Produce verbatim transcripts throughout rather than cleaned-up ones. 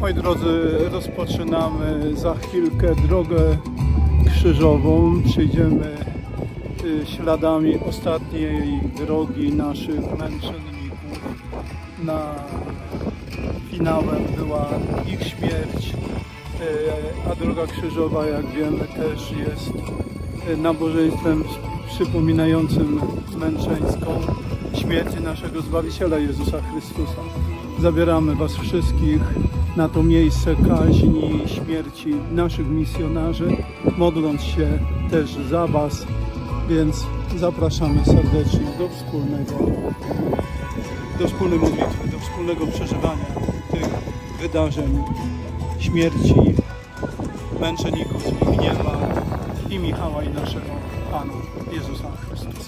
Moi drodzy, rozpoczynamy za chwilkę drogę krzyżową. Przyjdziemy śladami ostatniej drogi naszych męczenników. Na finałem była ich śmierć, a droga krzyżowa, jak wiemy, też jest nabożeństwem przypominającym męczeńską śmierć naszego Zbawiciela Jezusa Chrystusa. Zabieramy Was wszystkich na to miejsce kaźni i śmierci naszych misjonarzy, modląc się też za Was, więc zapraszamy serdecznie do wspólnego, do wspólnej modlitwy, do wspólnego przeżywania tych wydarzeń śmierci męczenników Zbigniewa i Michała i naszego Pana Jezusa Chrystusa.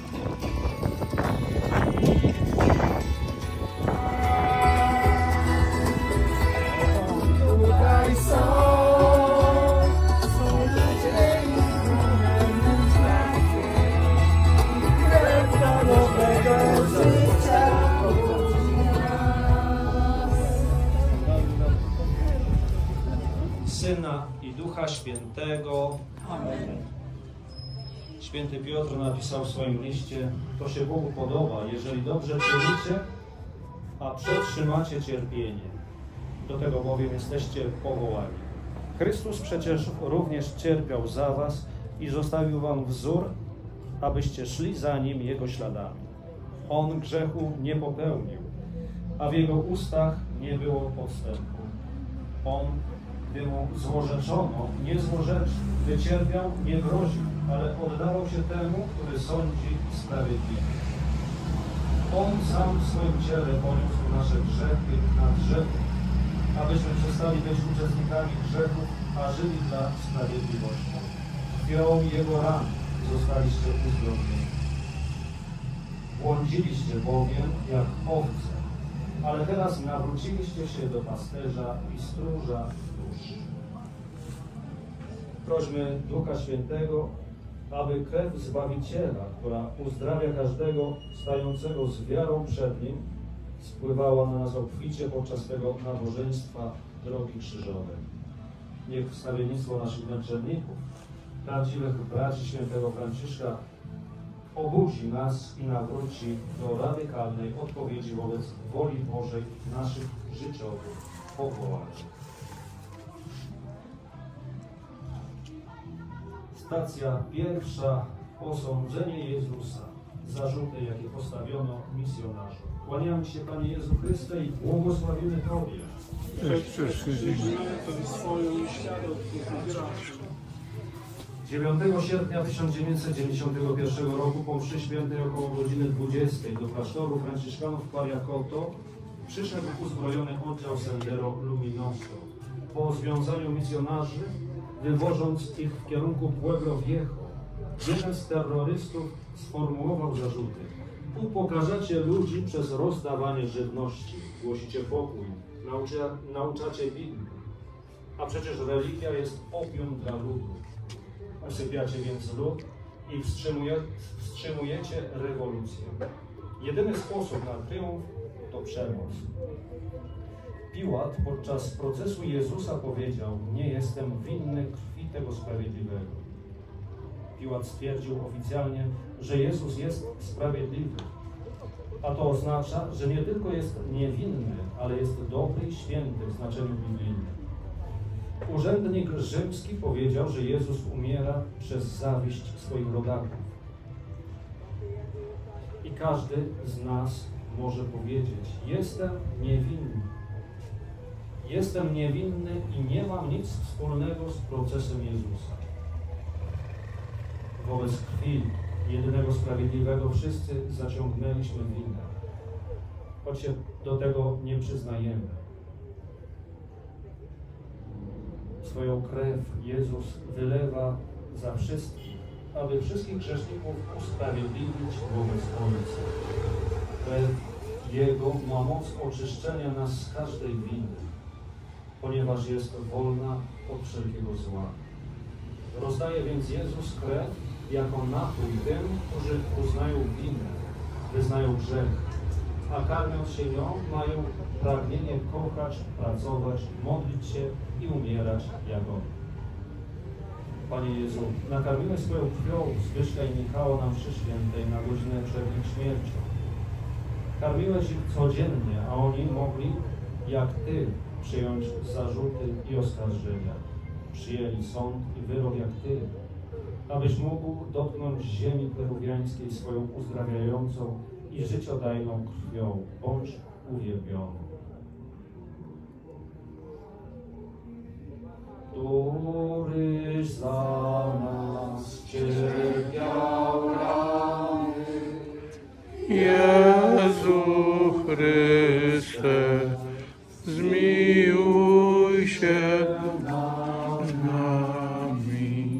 Syna i Ducha Świętego. Amen. Święty Piotr napisał w swoim liście: to się Bogu podoba, jeżeli dobrze czynicie, a przetrzymacie cierpienie. Do tego bowiem jesteście powołani. Chrystus przecież również cierpiał za was i zostawił wam wzór, abyście szli za Nim Jego śladami. On grzechu nie popełnił, a w Jego ustach nie było podstępu. On, gdy Mu złorzeczono, nie złorzeczył, wycierpiał, nie groził, ale oddawał się temu, który sądzi sprawiedliwie. On sam w swoim ciele poniósł nasze grzechy na grzechu, abyśmy przestali być uczestnikami grzechów, a żyli dla sprawiedliwości. Krwią Jego ran zostaliście uzdrowieni. Błądziliście bowiem jak owce, ale teraz nawróciliście się do pasterza i stróża dusz. Prośmy Ducha Świętego, aby krew Zbawiciela, która uzdrawia każdego stającego z wiarą przed Nim, spływała na nas obficie podczas tego nabożeństwa drogi krzyżowej. Niech wstawiennictwo naszych męczenników, prawdziwych braci świętego Franciszka, obudzi nas i nawróci do radykalnej odpowiedzi wobec woli Bożej w naszych życiowych powołaniach. Stacja pierwsza. Posądzenie Jezusa. Zarzuty, jakie postawiono misjonarzom. Kłaniamy się, Panie Jezu Chryste, i błogosławimy Tobie. dziewiątego sierpnia tysiąc dziewięćset dziewięćdziesiątego pierwszego roku po mszy świętej około godziny dwudziestej do klasztoru franciszkanów w Pariacoto przyszedł uzbrojony oddział Sendero Luminoso. Po związaniu misjonarzy, wywożąc ich w kierunku Pueblo Viejo, jeden z terrorystów sformułował zarzuty: upokarzacie ludzi przez rozdawanie żywności, głosicie pokój, naucza, nauczacie Biblii, a przecież religia jest opium dla ludu. Usypiacie więc lud i wstrzymuje, wstrzymujecie rewolucję. Jedyny sposób na triumf to przemoc. Piłat podczas procesu Jezusa powiedział: nie jestem winny krwi tego sprawiedliwego. Piłat stwierdził oficjalnie, że Jezus jest sprawiedliwy, a to oznacza, że nie tylko jest niewinny, ale jest dobry i święty w znaczeniu biblijnym. Urzędnik rzymski powiedział, że Jezus umiera przez zawiść swoich rodaków. I każdy z nas może powiedzieć: jestem niewinny. Jestem niewinny i nie mam nic wspólnego z procesem Jezusa. Wobec krwi jedynego sprawiedliwego wszyscy zaciągnęliśmy winę, choć się do tego nie przyznajemy. Swoją krew Jezus wylewa za wszystkich, aby wszystkich grzeszników usprawiedliwić wobec Ojca. Krew Jego ma moc oczyszczenia nas z każdej winy, ponieważ jest wolna od wszelkiego zła. Rozdaje więc Jezus krew jako napój tym, którzy uznają winę, wyznają grzech a karmiąc się nią, mają pragnienie kochać, pracować, modlić się i umierać jak on. Panie Jezu, nakarmiłeś swoją krwią Zbyszka i Michała na mszy świętej na godzinę przed ich śmiercią. Karmiłeś ich codziennie, a oni mogli, jak Ty, przyjąć zarzuty i oskarżenia. Przyjęli sąd i wyrok jak Ty, abyś mógł dotknąć ziemi peruwiańskiej swoją uzdrawiającą i życiodajną krwią. Bądź uwielbiony. Któryś za nas cierpiał rany, Jezu Chryste, zmiłuj się nad nami.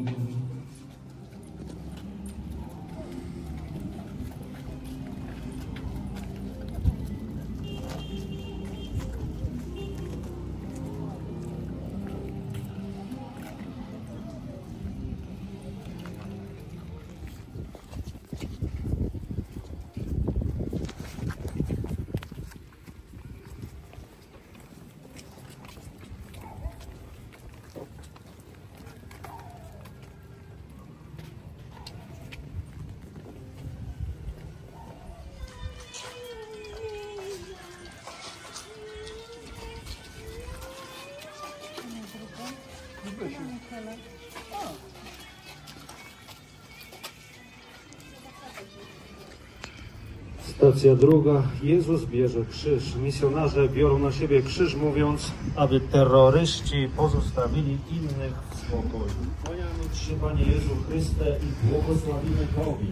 Stacja druga. Jezus bierze krzyż. Misjonarze biorą na siebie krzyż, mówiąc, aby terroryści pozostawili innych w spokoju. Kłaniamy Ci się, Panie Jezu Chryste, i błogosławimy Tobie.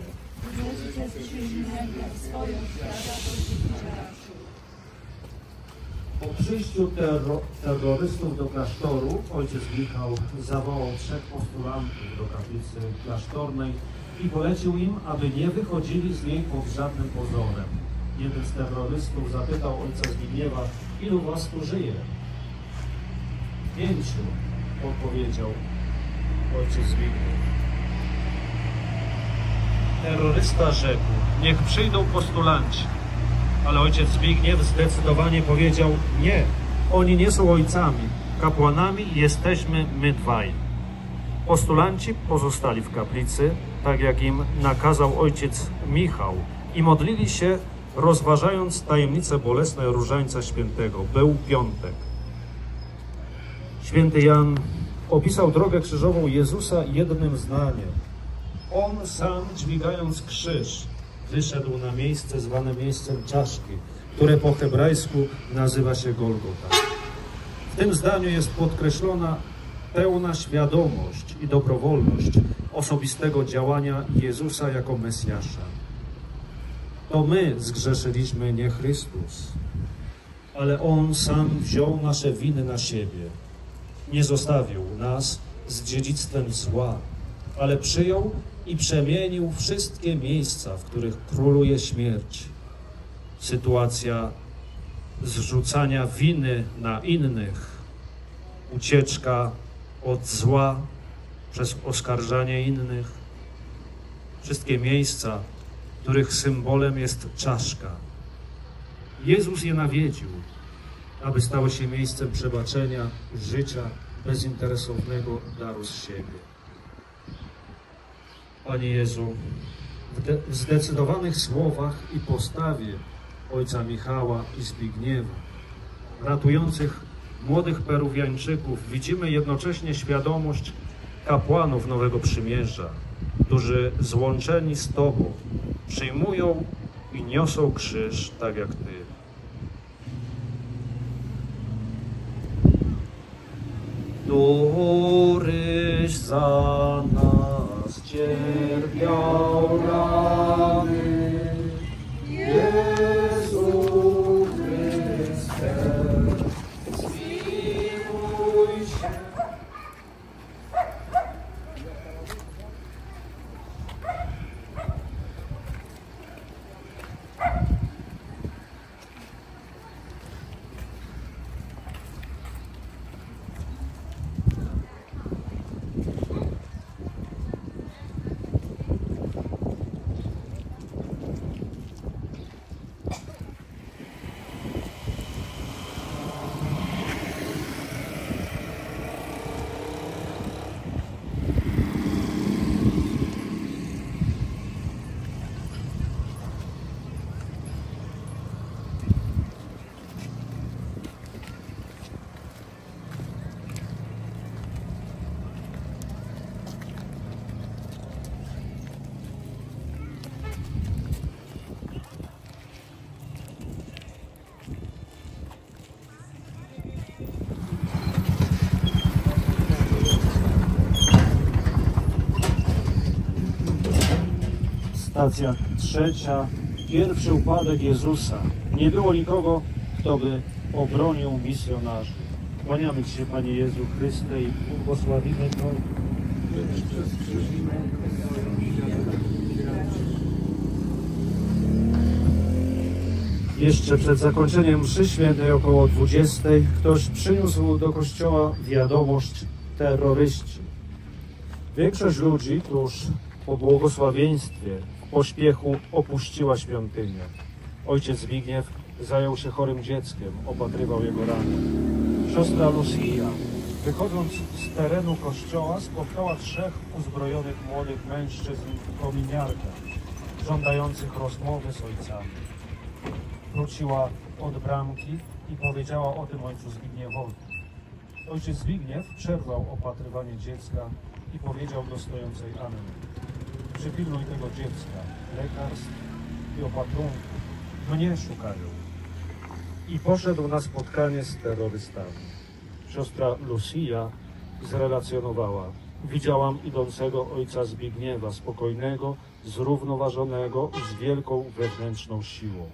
Po przyjściu terro terrorystów do klasztoru ojciec Michał zawołał trzech postulantów do kaplicy klasztornej i polecił im, aby nie wychodzili z niej pod żadnym pozorem. Jeden z terrorystów zapytał ojca Zbigniewa, ilu was tu żyje? Pięciu, odpowiedział ojciec Zbigniew. Terrorysta rzekł, niech przyjdą postulanci. Ale ojciec Zbigniew zdecydowanie powiedział, nie, oni nie są ojcami, kapłanami jesteśmy my dwaj. Postulanci pozostali w kaplicy, tak jak im nakazał ojciec Michał, i modlili się, rozważając tajemnice bolesne Różańca Świętego. Był piątek. Święty Jan opisał drogę krzyżową Jezusa jednym zdaniem. On sam, dźwigając krzyż, wyszedł na miejsce zwane miejscem czaszki, które po hebrajsku nazywa się Golgota. W tym zdaniu jest podkreślona pełna świadomość i dobrowolność osobistego działania Jezusa jako Mesjasza. To my zgrzeszyliśmy, nie Chrystus, ale On sam wziął nasze winy na siebie. Nie zostawił nas z dziedzictwem zła, ale przyjął i przemienił wszystkie miejsca, w których króluje śmierć. Sytuacja zrzucania winy na innych, ucieczka od zła przez oskarżanie innych, wszystkie miejsca, których symbolem jest czaszka. Jezus je nawiedził, aby stały się miejscem przebaczenia, życia bezinteresownego daru z siebie. Panie Jezu, w zdecydowanych słowach i postawie ojca Michała i Zbigniewa, ratujących młodych Peruwiańczyków, widzimy jednocześnie świadomość kapłanów Nowego Przymierza, którzy złączeni z Tobą przyjmują i niosą krzyż tak jak Ty. Któryś za nas cierpiał rany, Jezu Chryste, zmiłuj się. Stacja trzecia. Pierwszy upadek Jezusa. Nie było nikogo, kto by obronił misjonarzy. Kłaniamy Ci się, Panie Jezu Chryste, i błogosławimy to. Jeszcze przed zakończeniem mszy świętej około dwudziestej ktoś przyniósł do kościoła wiadomość: terroryści. Większość ludzi tuż po błogosławieństwie w pośpiechu opuściła świątynię. Ojciec Zbigniew zajął się chorym dzieckiem, opatrywał jego rany. Siostra Lucia, wychodząc z terenu kościoła, spotkała trzech uzbrojonych młodych mężczyzn w kominiarkach, żądających rozmowy z ojcami. Wróciła od bramki i powiedziała o tym ojcu Zbigniewowi. Ojciec Zbigniew przerwał opatrywanie dziecka i powiedział do stojącej Anny: przypilnuj tego dziecka, lekarstw i opatrunków, mnie szukają. I poszedł na spotkanie z terrorystami. Siostra Lucia zrelacjonowała: widziałam idącego ojca Zbigniewa, spokojnego, zrównoważonego, z wielką wewnętrzną siłą.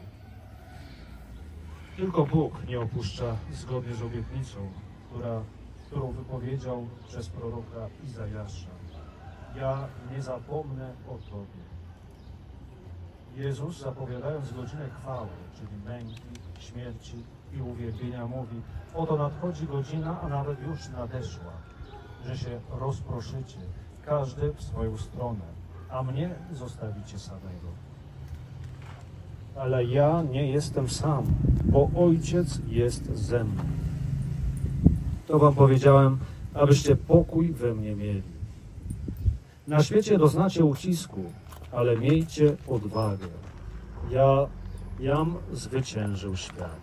Tylko Bóg nie opuszcza zgodnie z obietnicą, która, którą wypowiedział przez proroka Izajasza. Ja nie zapomnę o Tobie. Jezus, zapowiadając godzinę chwały, czyli męki, śmierci i uwielbienia, mówi: oto nadchodzi godzina, a nawet już nadeszła, że się rozproszycie, każdy w swoją stronę, a mnie zostawicie samego. Ale ja nie jestem sam, bo Ojciec jest ze mną. To wam powiedziałem, abyście pokój we mnie mieli. Na świecie doznacie ucisku, ale miejcie odwagę. Ja, jam zwyciężył świat.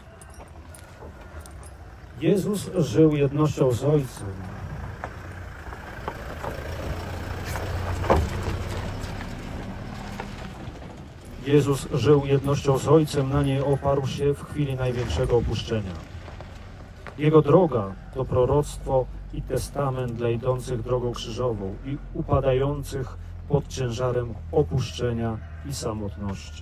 Jezus żył jednością z Ojcem. Jezus żył jednością z Ojcem, na niej oparł się w chwili największego opuszczenia. Jego droga to proroctwo i testament dla idących drogą krzyżową i upadających pod ciężarem opuszczenia i samotności.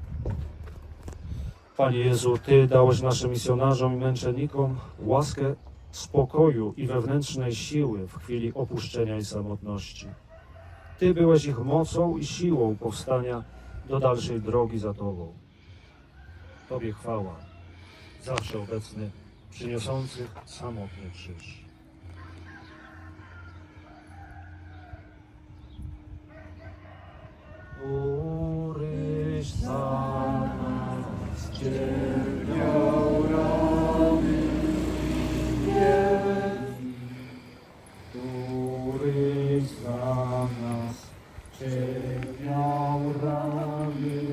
Panie Jezu, Ty dałeś naszym misjonarzom i męczennikom łaskę spokoju i wewnętrznej siły w chwili opuszczenia i samotności. Ty byłeś ich mocą i siłą powstania do dalszej drogi za Tobą. Tobie chwała, zawsze obecny, przyniosący samotny krzyż. Któryś za nas cierpiał rany, któryś za nas cierpiał rany,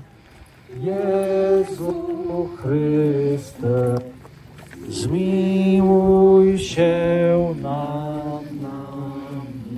Jezu Chryste, zmiłuj się nad nami.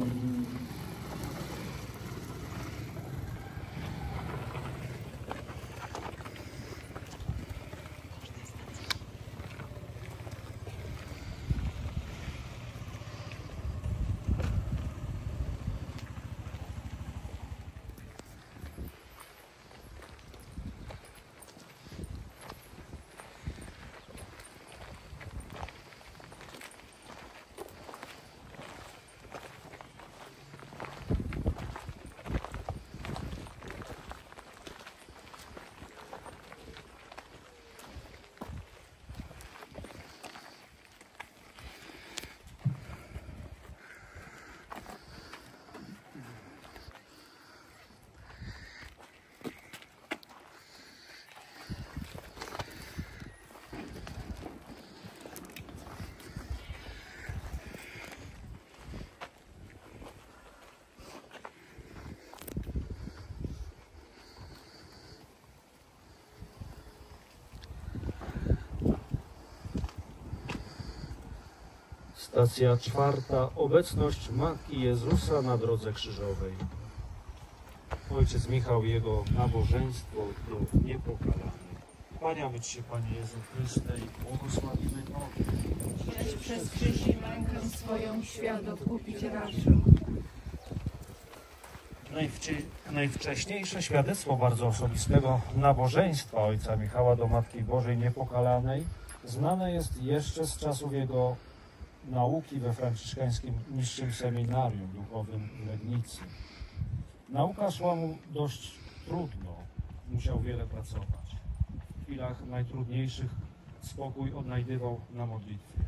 Stacja czwarta. Obecność Matki Jezusa na drodze krzyżowej. Ojciec Michał i jego nabożeństwo to niepokalane. Kłaniamy Ci się, Panie Jezu Chryste, i błogosławimy Tobie. Lecz przez krzyż i mękę swoją świat odkupić raczył. Najwcie- najwcześniejsze świadectwo bardzo osobistego nabożeństwa ojca Michała do Matki Bożej Niepokalanej znane jest jeszcze z czasów jego nauki we franciszkańskim niższym seminarium duchowym w Legnicy. Nauka szła mu dość trudno, musiał wiele pracować. W chwilach najtrudniejszych spokój odnajdywał na modlitwie.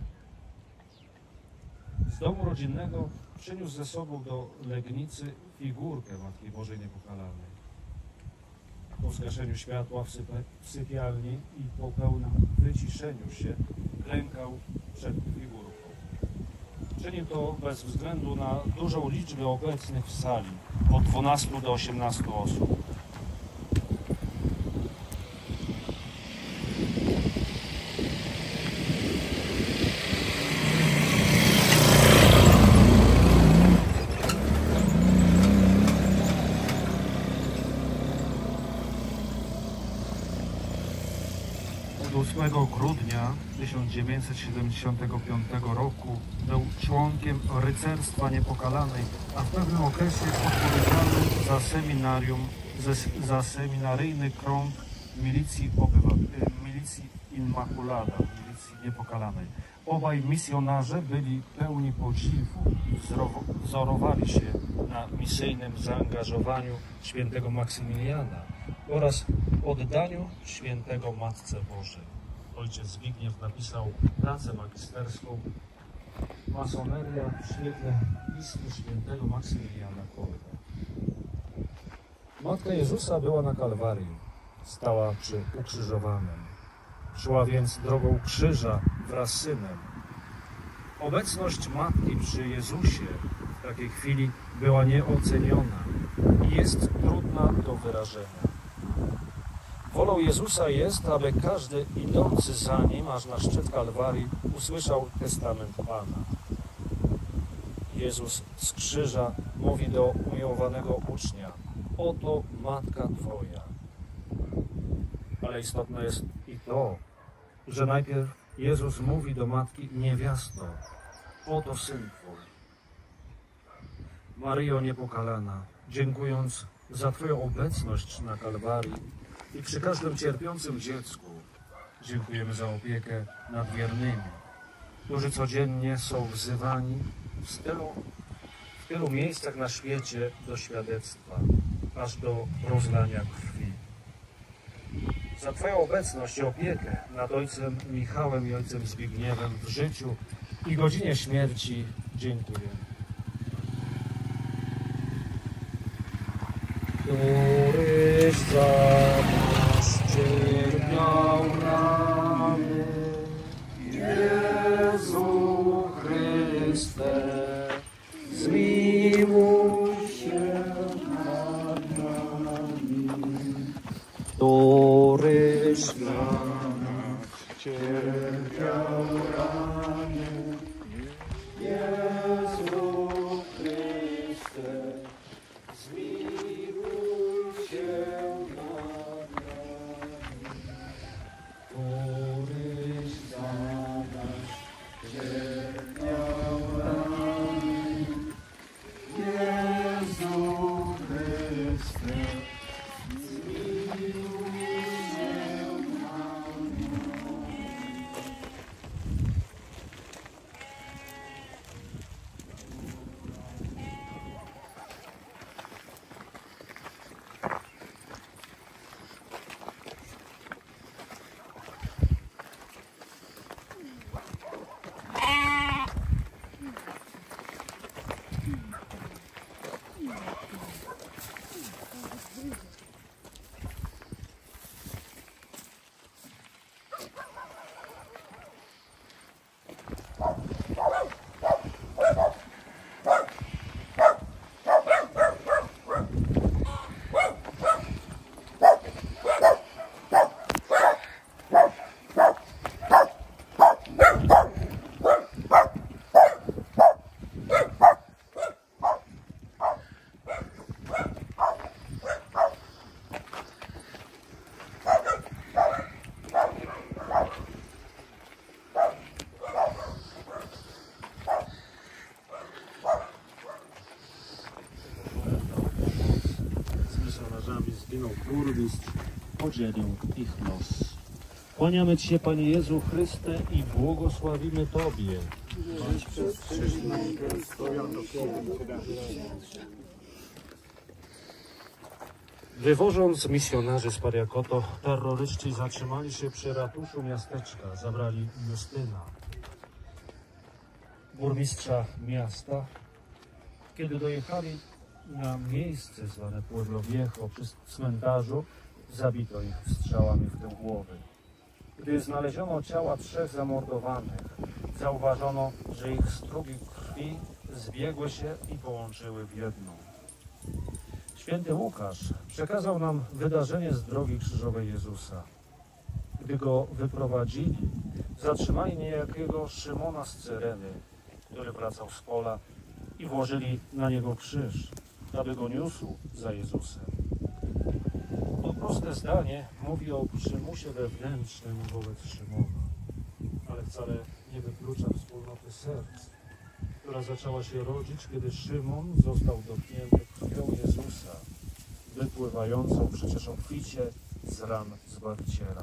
Z domu rodzinnego przyniósł ze sobą do Legnicy figurkę Matki Bożej Niepokalanej. Po zgaszeniu światła w, sype, w sypialni i po pełnym wyciszeniu się klękał przed figurką. Czynił to bez względu na dużą liczbę obecnych w sali, od dwunastu do osiemnastu osób. ósmego grudnia tysiąc dziewięćset siedemdziesiątego piątego roku był członkiem Rycerstwa Niepokalanej, a w pewnym okresie odpowiedzialnym za seminarium, za seminaryjny krąg milicji, obywa- milicji Immaculada, milicji Niepokalanej. Obaj misjonarze byli pełni podziwu i wzorowali się na misyjnym zaangażowaniu świętego Maksymiliana oraz oddaniu świętego Matce Bożej. Ojciec Zbigniew napisał pracę magisterską Masoneria w świetle pism świętego Maksymiliana Kolbe. Matka Jezusa była na Kalwarii, stała przy ukrzyżowanym. Szła więc drogą krzyża wraz z Synem. Obecność Matki przy Jezusie w takiej chwili była nieoceniona i jest trudna do wyrażenia. Wolą Jezusa jest, aby każdy idący za Nim aż na szczyt Kalwarii usłyszał testament Pana. Jezus z krzyża mówi do umiłowanego ucznia: oto Matka Twoja. Ale istotne jest i to, że najpierw Jezus mówi do Matki: niewiasto, oto Syn Twój. Maryjo Niepokalana, dziękując za Twoją obecność na Kalwarii i przy każdym cierpiącym dziecku, dziękujemy za opiekę nad wiernymi, którzy codziennie są wzywani w tylu, w tylu miejscach na świecie do świadectwa, aż do rozlania krwi. Za Twoją obecność i opiekę nad ojcem Michałem i ojcem Zbigniewem w życiu i godzinie śmierci dziękuję. Któryś za nas cierpiał rany, Jezu Chryste, zmiłuj się nad nami. Któryś za nas cierpiał rany, Jezu Chryste, zmiłuj się nad nami. Któryś za nas cierpiał rany, Jezu Chryste, zmiłuj się nad nami. podzielił ich los. Kłaniamy Ci się, Panie Jezu Chryste, i błogosławimy Tobie. Wywożąc misjonarzy z Pariakoto, terroryści zatrzymali się przy ratuszu miasteczka, zabrali Justyna, burmistrza miasta. Kiedy dojechali na miejsce zwane Pueblo Viejo, przy cmentarzu, zabito ich strzałami w tył głowy. Gdy znaleziono ciała trzech zamordowanych, zauważono, że ich strugi krwi zbiegły się i połączyły w jedną. Święty Łukasz przekazał nam wydarzenie z drogi krzyżowej Jezusa. Gdy go wyprowadzili, zatrzymali niejakiego Szymona z Cyreny, który wracał z pola, i włożyli na niego krzyż, aby go niósł za Jezusem. To proste zdanie mówi o przymusie wewnętrznym wobec Szymona, ale wcale nie wyklucza wspólnoty serc, która zaczęła się rodzić, kiedy Szymon został dotknięty krwią Jezusa, wypływającą przecież obficie z ran Zbawiciela.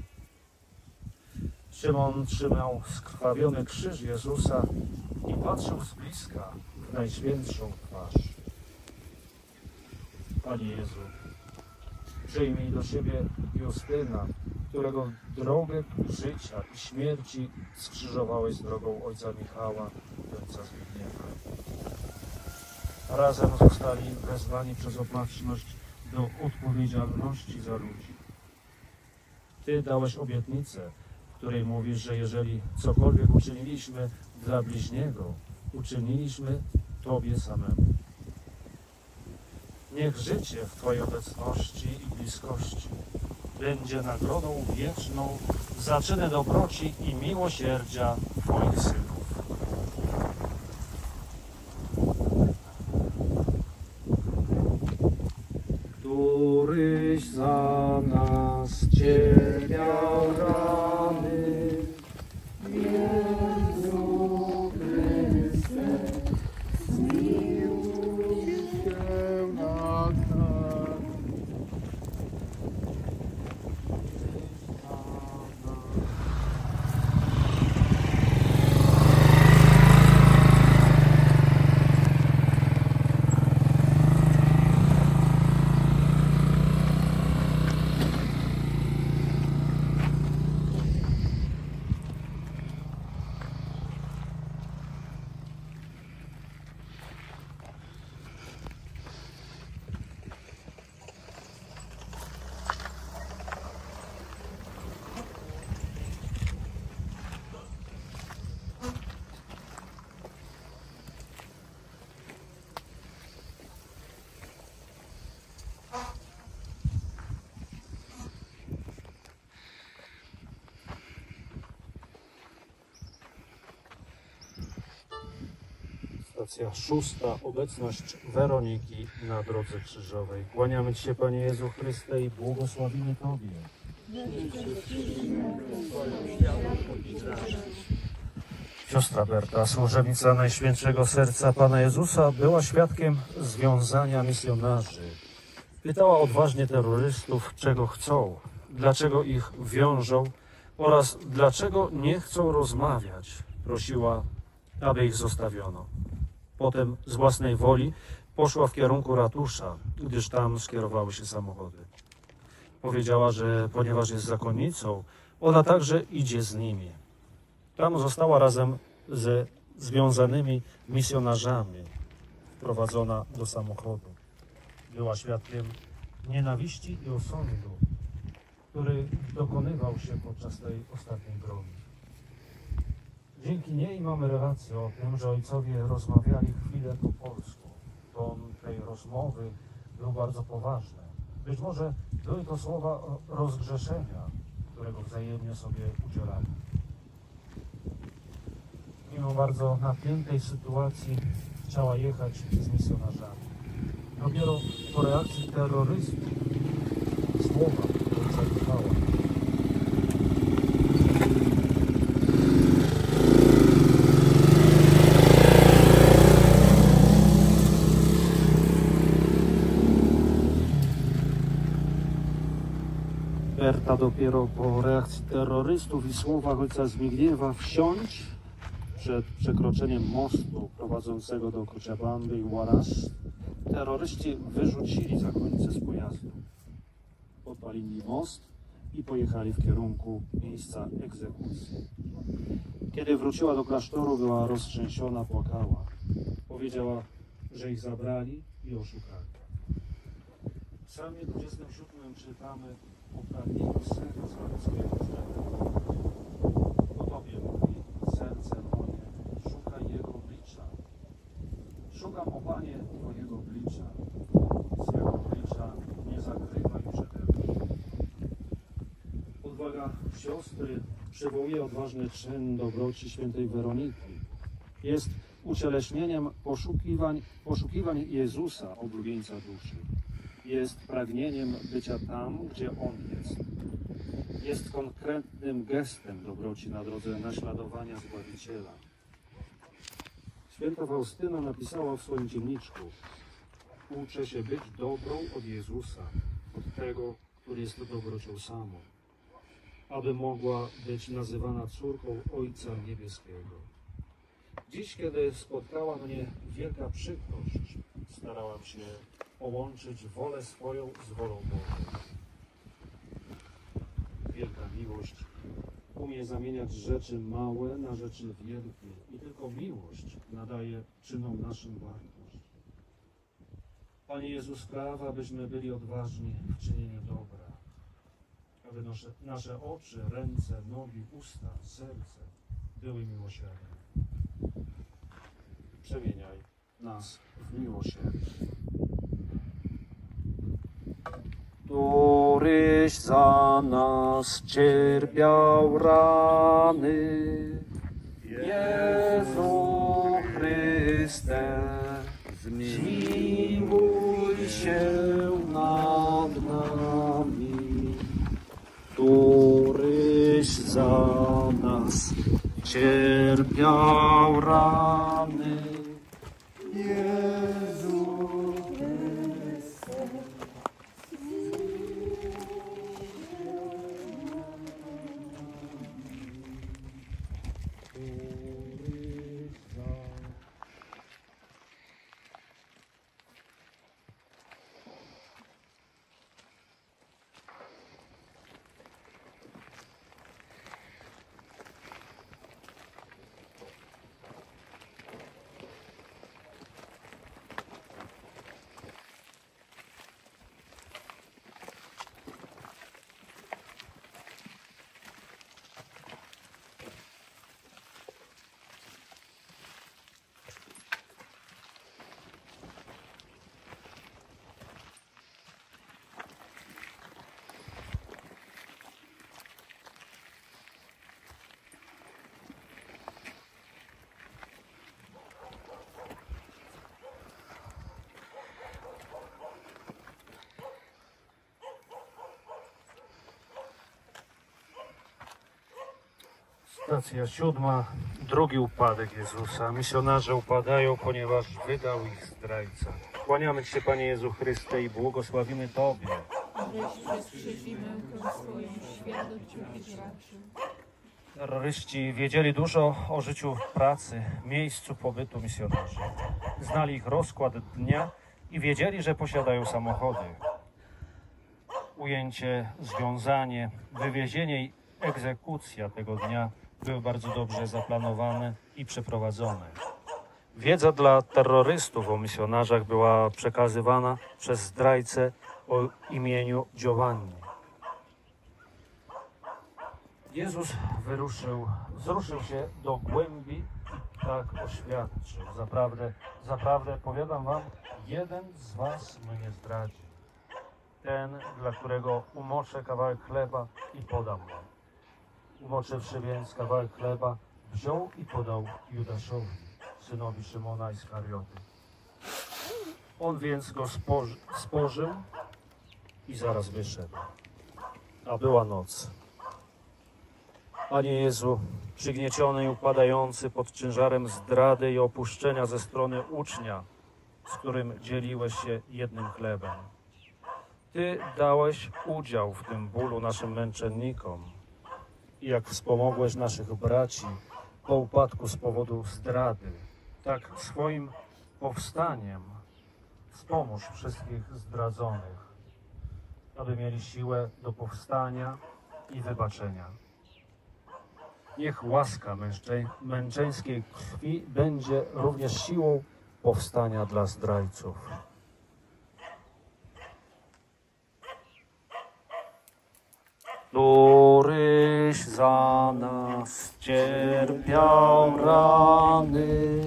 Szymon trzymał skrwawiony krzyż Jezusa i patrzył z bliska w najświętszą twarz. Panie Jezu, przyjmij do siebie Justyna, którego drogę życia i śmierci skrzyżowałeś z drogą ojca Michała i ojca Zbigniewa. Razem zostali wezwani przez opatrzność do odpowiedzialności za ludzi. Ty dałeś obietnicę, w której mówisz, że jeżeli cokolwiek uczyniliśmy dla bliźniego, uczyniliśmy Tobie samemu. Niech życie w Twojej obecności i bliskości będzie nagrodą wieczną za czyny dobroci i miłosierdzia Twoich synów. Któryś za nas cierpiał rany, Jezu Chryste, zmiłuj się nad nami. Stacja szósta. Obecność Weroniki na drodze krzyżowej. Kłaniamy Ci się, Panie Jezu Chryste, i błogosławimy Tobie. Siostra Berta, służebnica Najświętszego Serca Pana Jezusa, była świadkiem związania misjonarzy. Pytała odważnie terrorystów, czego chcą, dlaczego ich wiążą oraz dlaczego nie chcą rozmawiać. Prosiła, aby ich zostawiono. Potem z własnej woli poszła w kierunku ratusza, gdyż tam skierowały się samochody. Powiedziała, że ponieważ jest zakonnicą, ona także idzie z nimi. Tam została razem ze związanymi misjonarzami, wprowadzona do samochodu. Była świadkiem nienawiści i osądu, który dokonywał się podczas tej ostatniej drogi. Dzięki niej mamy relację o tym, że ojcowie rozmawiali chwilę po polsku. Ton tej rozmowy był bardzo poważny. Być może były to słowa rozgrzeszenia, którego wzajemnie sobie udzielali. Mimo bardzo napiętej sytuacji chciała jechać z misjonarzami. Dopiero po reakcji terrorystów słowa ojca Michała Oferta dopiero po reakcji terrorystów i słowach ojca Zbigniewa wsiąść przed przekroczeniem mostu prowadzącego do Cochabamby i Huaraz. Terroryści wyrzucili zakonnicę z pojazdu. Podpalili most i pojechali w kierunku miejsca egzekucji. Kiedy wróciła do klasztoru, była roztrzęsiona, płakała. Powiedziała, że ich zabrali i oszukali. W psalmie dwudziestym siódmym czytamy o pragnieniu serca swojego zdrowia. O Tobie mówi serce moje, szukaj Jego oblicza. Szukam, o Panie, Twojego oblicza. Swego oblicza nie zakrywaj przede mną. Odwaga siostry przywołuje odważny czyn dobroci świętej Weroniki. Jest ucieleśnieniem poszukiwań, poszukiwań Jezusa, oblubieńca duszy. Jest pragnieniem bycia tam, gdzie On jest. Jest konkretnym gestem dobroci na drodze naśladowania Zbawiciela. Święta Faustyna napisała w swoim dzienniczku: uczę się być dobrą od Jezusa, od tego, który jest dobrocią samą, aby mogła być nazywana córką Ojca Niebieskiego. Dziś, kiedy spotkała mnie wielka przykrość, starałam się połączyć wolę swoją z wolą Bożą. Wielka miłość umie zamieniać rzeczy małe na rzeczy wielkie i tylko miłość nadaje czynom naszym wartość. Panie Jezu, spraw, abyśmy byli odważni w czynieniu dobra, aby nasze, nasze oczy, ręce, nogi, usta, serce były miłosierne. Przemieniaj nas w miłosierdzie. Któryś za nas cierpiał rany, Jezu Chryste, zmiłuj się nad nami. Któryś za nas cierpiał rany, Jezu Chryste, Stacja siódma. Drugi upadek Jezusa. Misjonarze upadają, ponieważ wydał ich zdrajca. Kłaniamy Ci się, Panie Jezu Chryste, i błogosławimy Tobie. Żeś przez krzyż i mękę swoją świat od Ciebie zraczył. Terroryści wiedzieli dużo o życiu pracy, miejscu pobytu misjonarzy. Znali ich rozkład dnia i wiedzieli, że posiadają samochody. Ujęcie, związanie, wywiezienie i egzekucja tego dnia były bardzo dobrze zaplanowane i przeprowadzone. Wiedza dla terrorystów o misjonarzach była przekazywana przez zdrajcę o imieniu Giovanni. Jezus wyruszył, wzruszył się do głębi i tak oświadczył: Zaprawdę, zaprawdę powiadam wam, jeden z was mnie zdradzi. Ten, dla którego umoczę kawałek chleba i podam wam. Umoczywszy więc kawałek chleba, wziął i podał Judaszowi, synowi Szymona Iskarioty. On więc go spoży, spożył i zaraz wyszedł. A była noc. Panie Jezu, przygnieciony i upadający pod ciężarem zdrady i opuszczenia ze strony ucznia, z którym dzieliłeś się jednym chlebem. Ty dałeś udział w tym bólu naszym męczennikom i jak wspomogłeś naszych braci po upadku z powodu zdrady, tak swoim powstaniem wspomóż wszystkich zdradzonych, aby mieli siłę do powstania i wybaczenia. Niech łaska męczeń, męczeńskiej krwi będzie również siłą powstania dla zdrajców. Któryś za nas cierpiał rany,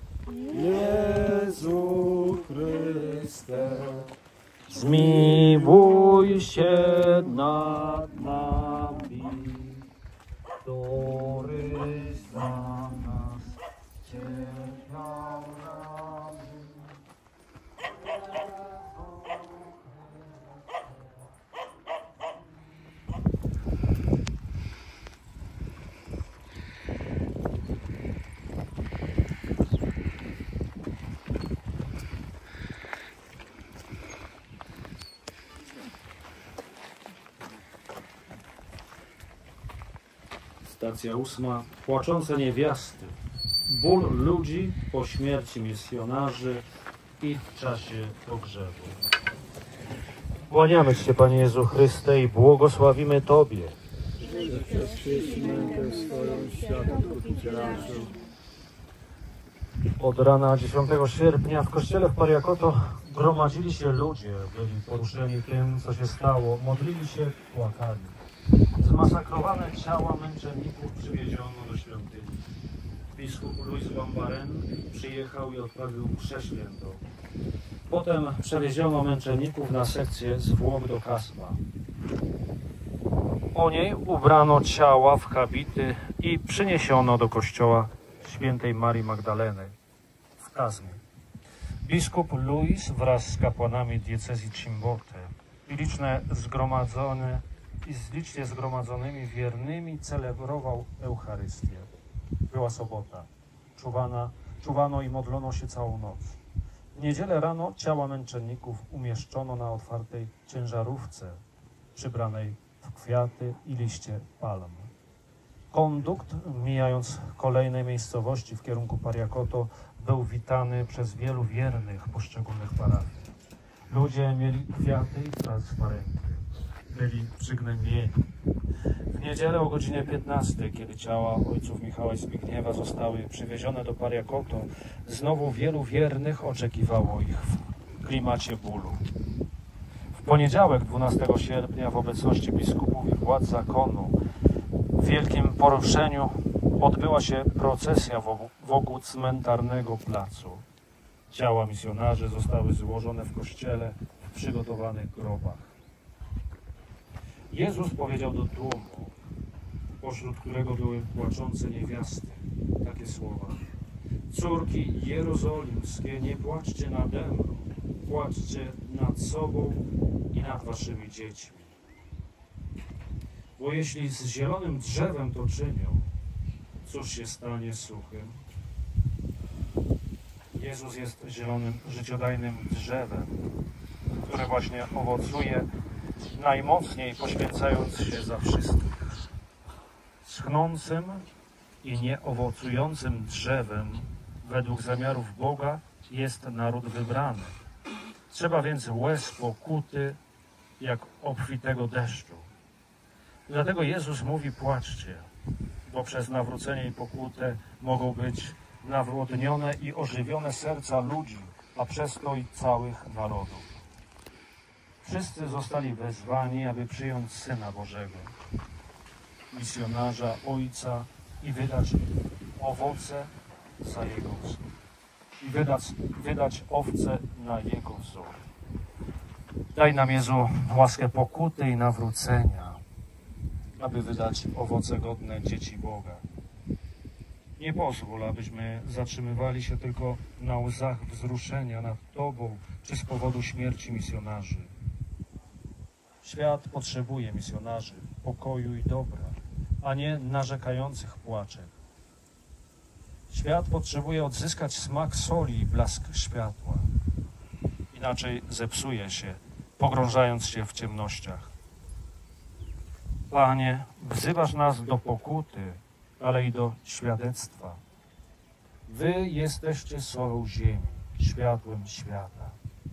Jezu Chryste, zmiłuj się nad nami. Któryś za nas cierpiał rany. Stacja ósma. Płaczące niewiasty. Ból ludzi po śmierci misjonarzy i w czasie pogrzebu. Kłaniamy Cię, Panie Jezu Chryste, i błogosławimy Tobie. Przez Chryst mękę swoją światu Odkupiciela. Od rana dziesiątego sierpnia w kościele w Pariakoto gromadzili się ludzie, byli poruszeni tym, co się stało, modlili się, płakali. Zmasakrowane ciała męczenników przywieziono do świątyni. Biskup Louis Wambaren przyjechał i odprawił mszę świętą. Potem przewieziono męczenników na sekcję zwłok do Kasma. Po niej ubrano ciała w habity i przyniesiono do kościoła świętej Marii Magdaleny w Kazmie. Biskup Louis wraz z kapłanami diecezji Chimbote i liczne zgromadzone i z licznie zgromadzonymi wiernymi celebrował Eucharystię. Była sobota. Czuwana, czuwano i modlono się całą noc. W niedzielę rano ciała męczenników umieszczono na otwartej ciężarówce przybranej w kwiaty i liście palm. Kondukt, mijając kolejne miejscowości w kierunku Pariakoto, był witany przez wielu wiernych poszczególnych parafii. Ludzie mieli kwiaty i transparenty. Byli przygnębieni. W niedzielę o godzinie piętnastej, kiedy ciała ojców Michała i Zbigniewa zostały przywiezione do Pariakoto, znowu wielu wiernych oczekiwało ich w klimacie bólu. W poniedziałek, dwunastego sierpnia, w obecności biskupów i władz zakonu, w wielkim poruszeniu odbyła się procesja wokół cmentarnego placu. Ciała misjonarzy zostały złożone w kościele w przygotowanych grobach. Jezus powiedział do tłumu, pośród którego były płaczące niewiasty, takie słowa: córki jerozolimskie, nie płaczcie nade mną, płaczcie nad sobą i nad waszymi dziećmi. Bo jeśli z zielonym drzewem to czynią, cóż się stanie z suchym? Jezus jest zielonym, życiodajnym drzewem, które właśnie owocuje, najmocniej poświęcając się za wszystkich. Schnącym i nieowocującym drzewem według zamiarów Boga jest naród wybrany. Trzeba więc łez pokuty jak obfitego deszczu. Dlatego Jezus mówi: płaczcie, bo przez nawrócenie i pokutę mogą być nawodnione i ożywione serca ludzi, a przez to i całych narodów. Wszyscy zostali wezwani, aby przyjąć Syna Bożego, misjonarza, Ojca i wydać owoce za Jego wzór. I wydać, wydać owce na Jego wzór. Daj nam, Jezu, łaskę pokuty i nawrócenia, aby wydać owoce godne dzieci Boga. Nie pozwól, abyśmy zatrzymywali się tylko na łzach wzruszenia nad Tobą, czy z powodu śmierci misjonarzy. Świat potrzebuje misjonarzy, pokoju i dobra, a nie narzekających płaczek. Świat potrzebuje odzyskać smak soli i blask światła. Inaczej zepsuje się pogrążając się w ciemnościach. Panie, wzywasz nas do pokuty, ale i do świadectwa. Wy jesteście solą ziemi, światłem świata.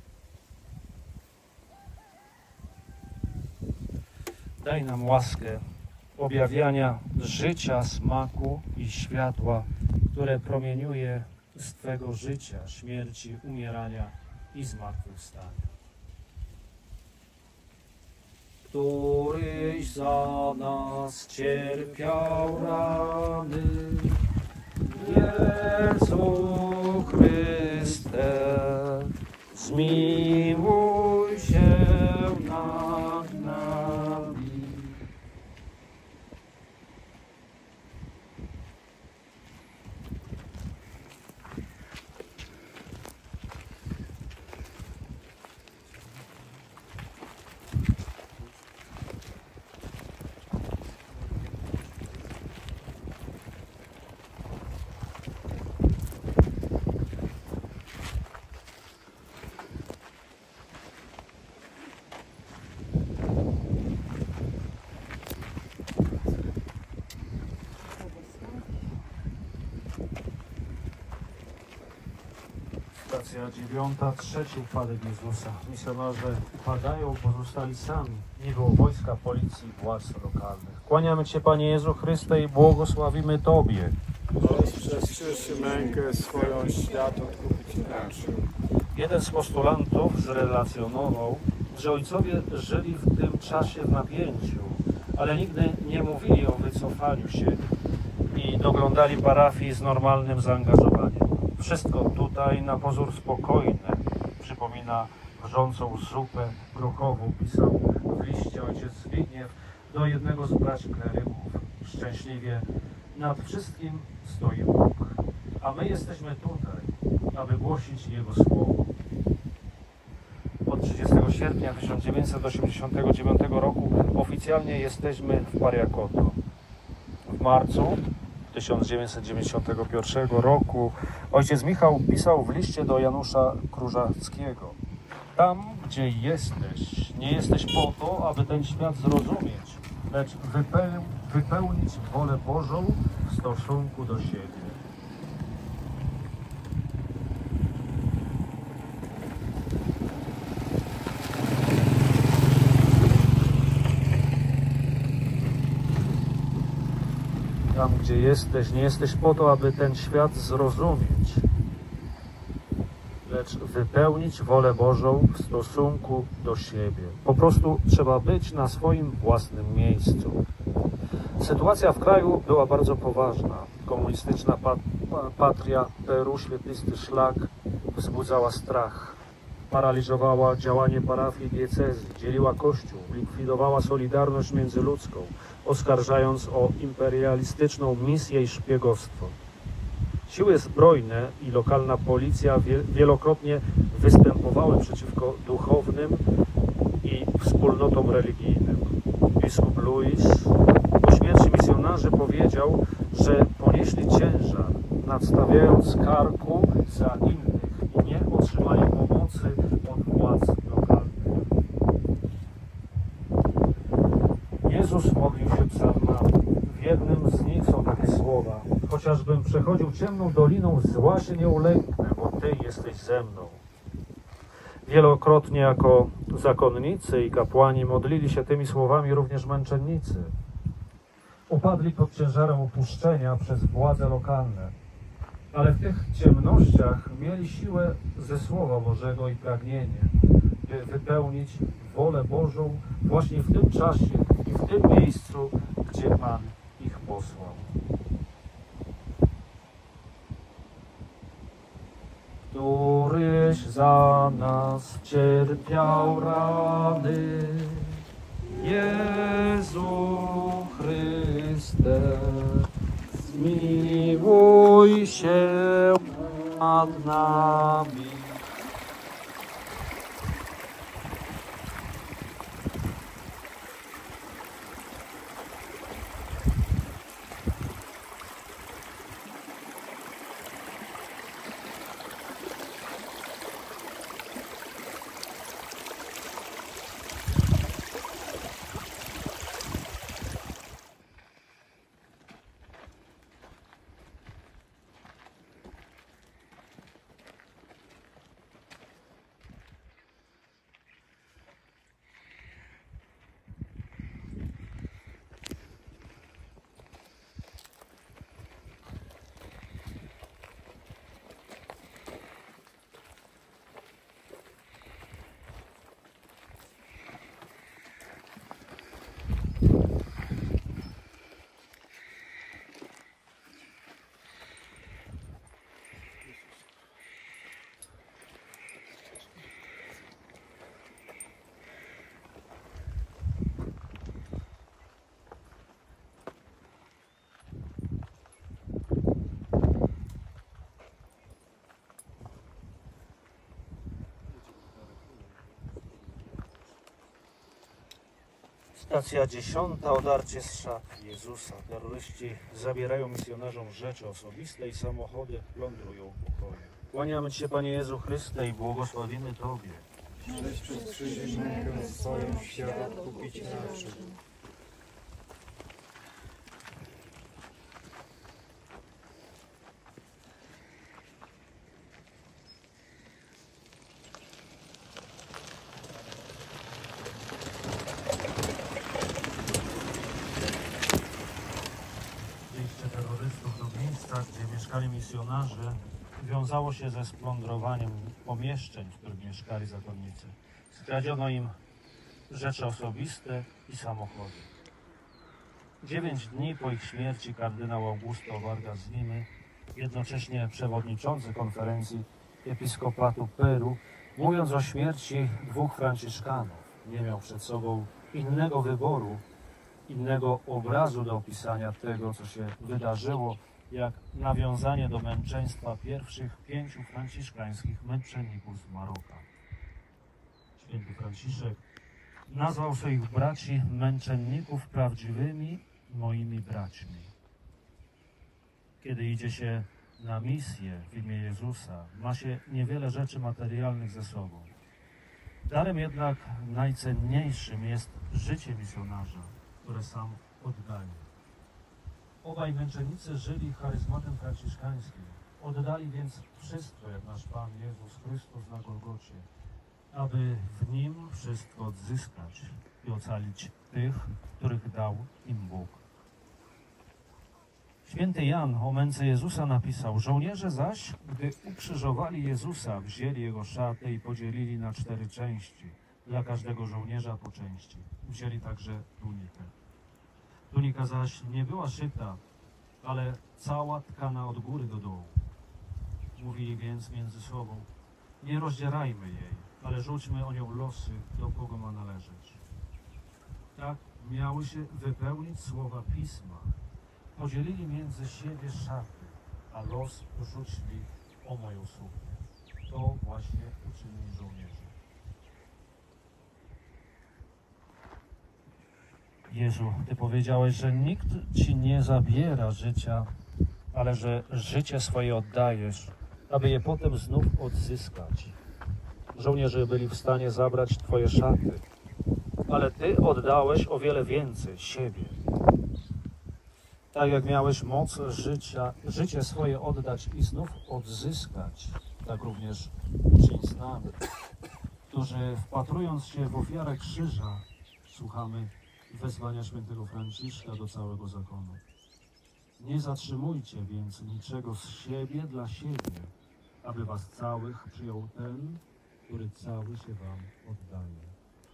Daj nam łaskę objawiania życia, smaku i światła, które promieniuje z Twego życia, śmierci, umierania i zmartwychwstania. Któryś za nas cierpiał rany, Jezu Chryste, zmiłuj się nad nami. Stacja dziewiąta, trzeci upadek Jezusa. Misjonarze upadają, pozostali sami. Nie było wojska, policji, władz lokalnych. Kłaniamy Cię, Panie Jezu Chryste, i błogosławimy Tobie. Boś przez krzyż i mękę swoją świat odkupić raczył. Jeden z postulantów zrelacjonował, że ojcowie żyli w tym czasie w napięciu, ale nigdy nie mówili o wycofaniu się i doglądali parafii z normalnym zaangażowaniem. Wszystko tutaj na pozór spokojne. Przypomina wrzącą zupę grochową, pisał w liście ojciec Zbigniew do jednego z braci kleryków. Szczęśliwie nad wszystkim stoi Bóg, a my jesteśmy tutaj, aby głosić Jego słowo. Od trzydziestego sierpnia tysiąc dziewięćset osiemdziesiątego dziewiątego roku oficjalnie jesteśmy w Pariakoto. W marcu tysiąc dziewięćset dziewięćdziesiątego pierwszego roku ojciec Michał pisał w liście do Janusza Krużackiego: tam, gdzie jesteś, nie jesteś po to, aby ten świat zrozumieć, lecz wypeł wypełnić wolę Bożą w stosunku do siebie. Tam, gdzie jesteś, nie jesteś po to, aby ten świat zrozumieć, lecz wypełnić wolę Bożą w stosunku do siebie. Po prostu trzeba być na swoim własnym miejscu. Sytuacja w kraju była bardzo poważna. Komunistyczna pat patria Peru, świetlisty szlak, wzbudzała strach. Paraliżowała działanie parafii diecezji, dzieliła Kościół, likwidowała solidarność międzyludzką, oskarżając o imperialistyczną misję i szpiegostwo. Siły zbrojne i lokalna policja wielokrotnie występowały przeciwko duchownym i wspólnotom religijnym. Biskup Luis po śmierci misjonarzy powiedział, że ponieśli ciężar, nadstawiając karku za innych i nie otrzymali pomocy od władz lokalnych. Jezus modlił się psalmami. W jednym z nich są takie słowa: chociażbym przechodził ciemną doliną, zła się nie ulęknę, bo Ty jesteś ze mną. Wielokrotnie jako zakonnicy i kapłani modlili się tymi słowami również męczennicy. Upadli pod ciężarem opuszczenia przez władze lokalne, ale w tych ciemnościach mieli siłę ze Słowa Bożego i pragnienie, by wypełnić wolę Bożą właśnie w tym czasie i w tym miejscu, gdzie Pan ich posłał. Któryś za nas cierpiał rany, Jezu Chryste, zmiłuj się nad nami. Stacja dziesiąta. Odarcie z szat Jezusa. Terroryści zabierają misjonarzom rzeczy osobiste i samochody plądrują pokoje. Kłaniamy Ci się, Panie Jezu Chryste, i błogosławimy Tobie. Żeś przez krzyż i mękę swoją świat odkupić raczył. Wyjście terrorystów do miejsca, gdzie mieszkali misjonarze, wiązało się ze splądrowaniem pomieszczeń, w których mieszkali zakonnicy. Skradziono im rzeczy osobiste i samochody. Dziewięć dni po ich śmierci kardynał Augusto Vargas Limy, jednocześnie przewodniczący konferencji episkopatu Peru, mówiąc o śmierci dwóch franciszkanów, nie miał przed sobą innego wyboru, innego obrazu do opisania tego, co się wydarzyło, jak nawiązanie do męczeństwa pierwszych pięciu franciszkańskich męczenników z Maroka. Święty Franciszek nazwał swoich braci męczenników prawdziwymi moimi braćmi. Kiedy idzie się na misję w imię Jezusa, ma się niewiele rzeczy materialnych ze sobą. Darem jednak najcenniejszym jest życie misjonarza, które sam oddaje. Obaj męczennicy żyli charyzmatem franciszkańskim. Oddali więc wszystko, jak nasz Pan Jezus Chrystus na Golgocie, aby w Nim wszystko odzyskać i ocalić tych, których dał im Bóg. Święty Jan o męce Jezusa napisał: żołnierze zaś, gdy ukrzyżowali Jezusa, wzięli Jego szatę i podzielili na cztery części, dla każdego żołnierza po części. Wzięli także tunikę. Tunika zaś nie była szyta, ale cała tkana od góry do dołu. Mówili więc między sobą: nie rozdzierajmy jej, ale rzućmy o nią losy, do kogo ma należeć. Tak miały się wypełnić słowa Pisma. Podzielili między siebie szaty, a los rzucili o moją suknię. To właśnie uczynili żołnierze. Jezu, Ty powiedziałeś, że nikt Ci nie zabiera życia, ale że życie swoje oddajesz, aby je potem znów odzyskać. Żołnierze byli w stanie zabrać Twoje szaty, ale Ty oddałeś o wiele więcej siebie. Tak jak miałeś moc życia, życie swoje oddać i znów odzyskać, tak również uczyń z nami, którzy wpatrując się w ofiarę krzyża, słuchamy wezwania świętego Franciszka do całego zakonu. Nie zatrzymujcie więc niczego z siebie dla siebie, aby was całych przyjął ten, który cały się wam oddaje.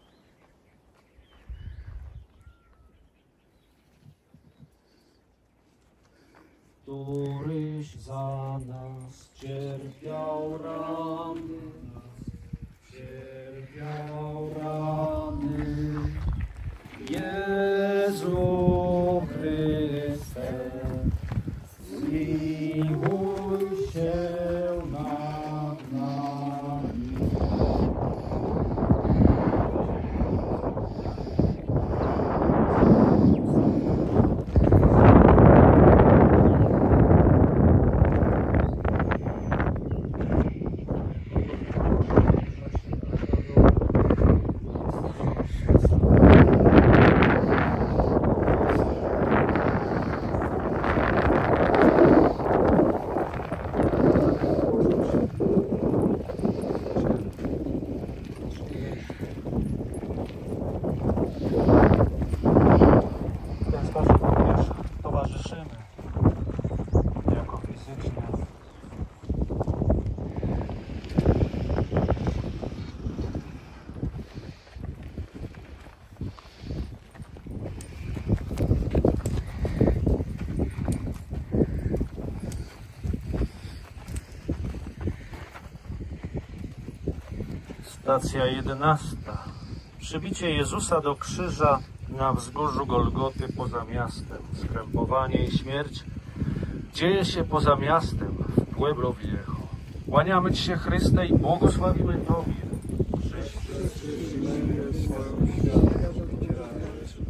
Któryś za nas cierpiał rany, cierpiał rany, Jezu Chryste, zmiłuj się nad nami. Stacja jedenasta. Przybicie Jezusa do krzyża na wzgórzu Golgoty poza miastem. Skrępowanie i śmierć dzieje się poza miastem, w Pueblo Viejo. Kłaniamy Ci się, Chryste, i błogosławimy Tobie. Żeś przez krzyż i mękę swoją świat odkupić raczył.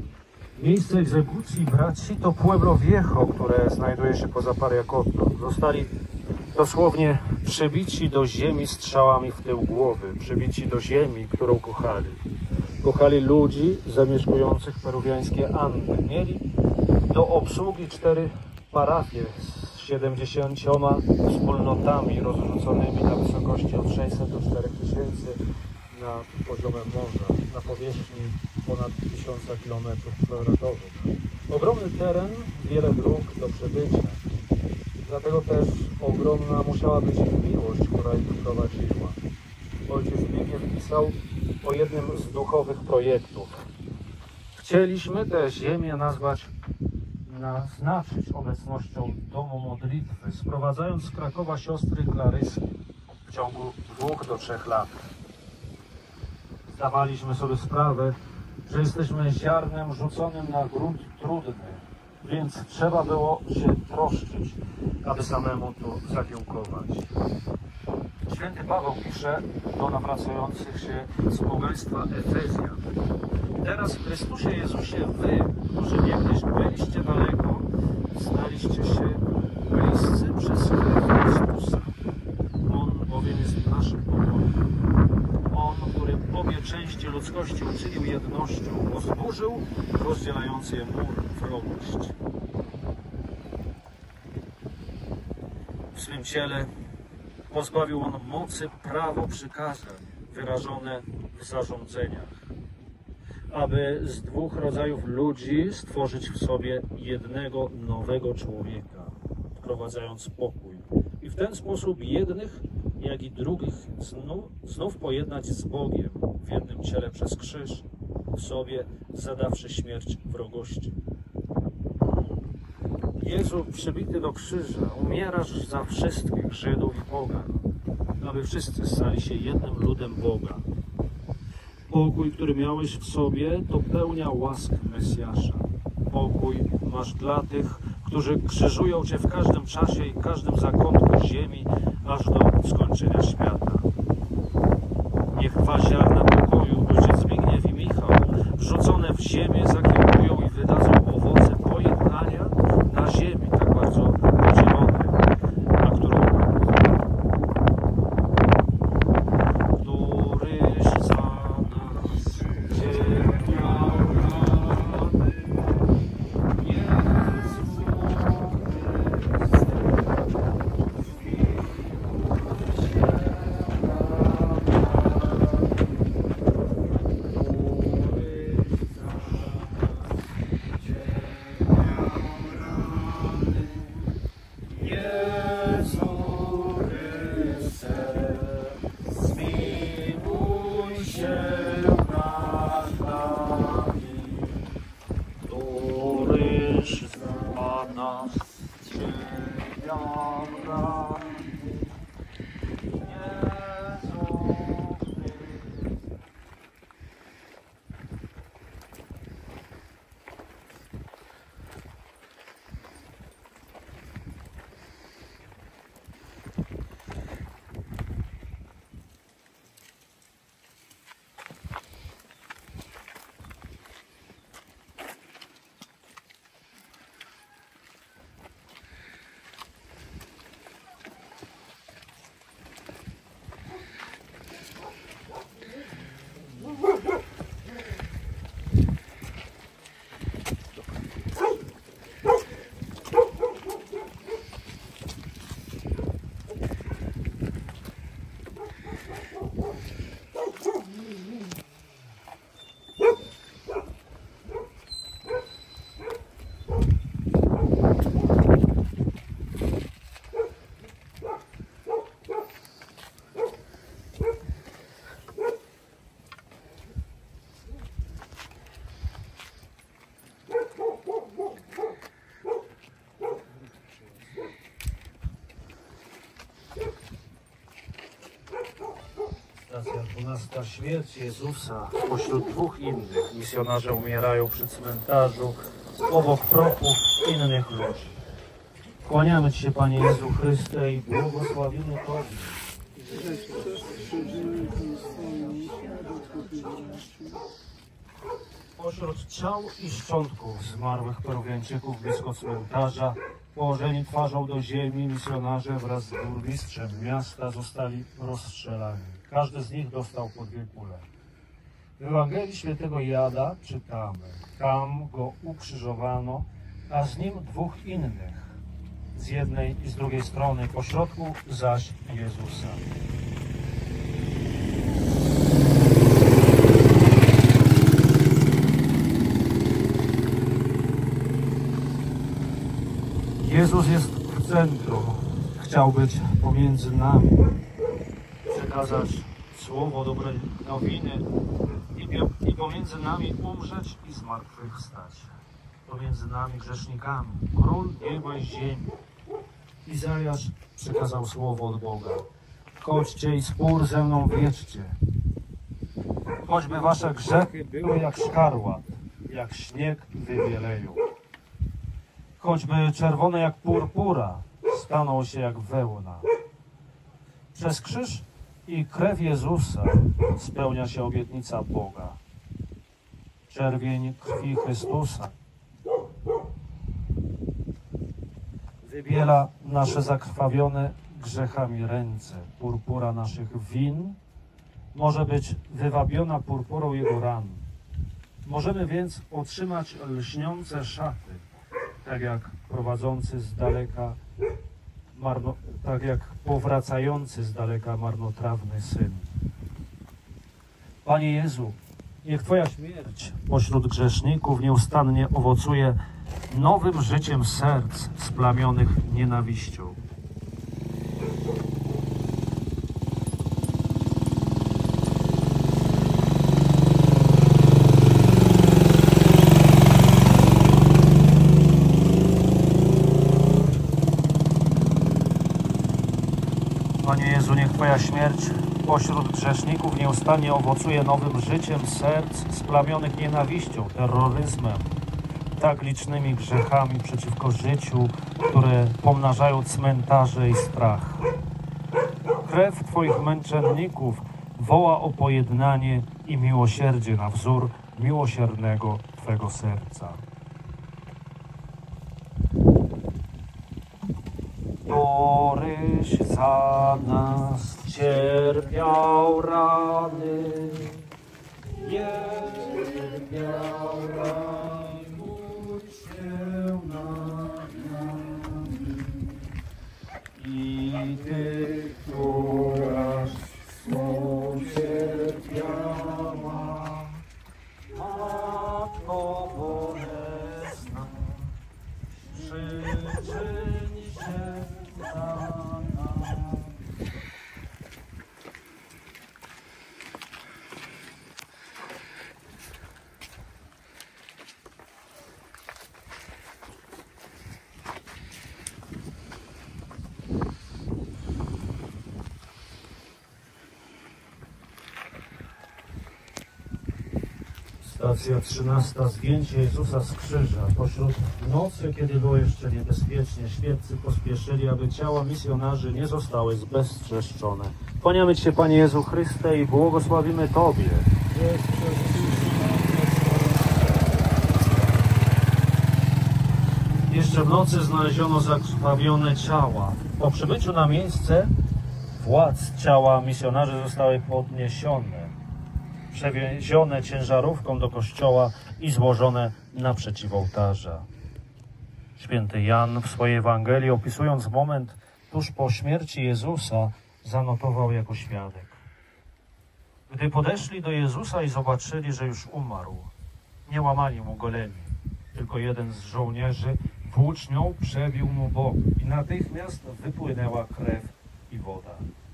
Miejsce egzekucji braci to Pueblo Viejo, które znajduje się poza Pariacoto. Zostali dosłownie przybici do ziemi strzałami w tył głowy, przybici do ziemi, którą kochali. Kochali ludzi zamieszkujących peruwiańskie Andy. Mieli do obsługi cztery parafie z siedemdziesięcioma wspólnotami rozrzuconymi na wysokości od sześćset do czterech tysięcy nad poziomem morza, na powierzchni ponad tysiąca kilometrów kwadratowych. Ogromny teren, wiele dróg do przebycia. Dlatego też ogromna musiała być miłość, która ich prowadziła. Ojciec Zbigniew pisał o jednym z duchowych projektów. Chcieliśmy tę ziemię nazwać, naznaczyć obecnością domu modlitwy, sprowadzając z Krakowa siostry Klaryski w ciągu dwóch do trzech lat. Zdawaliśmy sobie sprawę, że jesteśmy ziarnem rzuconym na grunt trudny, więc trzeba było się troszczyć, aby samemu to zakiełkować. Święty Paweł pisze do nawracających się z pogaństwa Efezjan. Teraz w Chrystusie Jezusie wy, którzy niegdyś byliście daleko, staliście się bliscy przez krew Chrystusa. On bowiem jest naszym pokojem. On, który obie części ludzkości uczynił jednością, pozburzył rozdzielający je mur wrogość. W swym ciele pozbawił on mocy prawo przykazań wyrażone w zarządzeniach, aby z dwóch rodzajów ludzi stworzyć w sobie jednego nowego człowieka, wprowadzając pokój. I w ten sposób jednych, jak i drugich znów, znów pojednać z Bogiem w jednym ciele przez krzyż, w sobie zadawszy śmierć wrogości. Jezu, przybity do krzyża, umierasz za wszystkich Żydów i pogan, aby wszyscy stali się jednym ludem Boga. Pokój, który miałeś w sobie, to pełnia łask Mesjasza. Pokój masz dla tych, którzy krzyżują Cię w każdym czasie i każdym zakątku ziemi, aż do skończenia świata. Niech dwa ziarna pokoju, ojciec Zbigniew i Michał, wrzucone w ziemię, zakiełkują i wydadzą owoce pojednania na ziemi, tak bardzo podzielonej, na którą któryś za nas cierpiał rany. dwunasta śmierć Jezusa. Pośród dwóch innych misjonarze umierają przy cmentarzu obok prochów innych ludzi. Kłaniamy Ci się, Panie Jezu Chryste, i błogosławimy Tobie. Pośród ciał i szczątków zmarłych Peruwiańczyków blisko cmentarza, położeni twarzą do ziemi, misjonarze wraz z burmistrzem miasta zostali rozstrzelani. Każdy z nich dostał po dwie kule. W Ewangelii Świętego Jana czytamy: tam go ukrzyżowano, a z nim dwóch innych, z jednej i z drugiej strony, pośrodku zaś Jezusa. Jezus jest w centrum. Chciał być pomiędzy nami, przekazać słowo dobrej nowiny i, i pomiędzy nami umrzeć i zmartwychwstać. Pomiędzy nami grzesznikami, Król nieba i ziemi. Izajasz przekazał słowo od Boga. Chodźcie i spór ze mną wiedźcie. Choćby wasze grzechy były jak szkarłat, jak śnieg wybieleją. Choćby czerwone jak purpura, staną się jak wełna. Przez krzyż i krew Jezusa spełnia się obietnica Boga. Czerwień krwi Chrystusa wybiela nasze zakrwawione grzechami ręce. Purpura naszych win może być wywabiona purpurą Jego ran. Możemy więc otrzymać lśniące szaty, tak jak prowadzący z daleka, marno, tak jak powracający z daleka marnotrawny syn. Panie Jezu, niech Twoja śmierć pośród grzeszników nieustannie owocuje nowym życiem serc splamionych nienawiścią. Panie Jezu, niech Twoja śmierć pośród grzeszników nieustannie owocuje nowym życiem serc splamionych nienawiścią, terroryzmem, tak licznymi grzechami przeciwko życiu, które pomnażają cmentarze i strach. Krew Twoich męczenników woła o pojednanie i miłosierdzie na wzór miłosiernego Twego serca. Któryś za nas cierpiał rany, cierpiał rany, módl się nad nami. I Ty, któraś swą cierpiała, Matko bolesna, przyczyń się za nami. Stacja trzynasta. Zdjęcie Jezusa z krzyża. Pośród nocy, kiedy było jeszcze niebezpiecznie, świeccy pospieszyli, aby ciała misjonarzy nie zostały zbezczeszczone. Kłaniamy Ci się, Panie Jezu Chryste, i błogosławimy Tobie. Jeszcze w nocy znaleziono zakrwawione ciała. Po przybyciu na miejsce władz ciała misjonarzy zostały podniesione, przewiezione ciężarówką do kościoła i złożone naprzeciw ołtarza. Święty Jan w swojej Ewangelii, opisując moment tuż po śmierci Jezusa, zanotował jako świadek: gdy podeszli do Jezusa i zobaczyli, że już umarł, nie łamali mu goleni, tylko jeden z żołnierzy włócznią przebił mu bok i natychmiast wypłynęła krew i woda.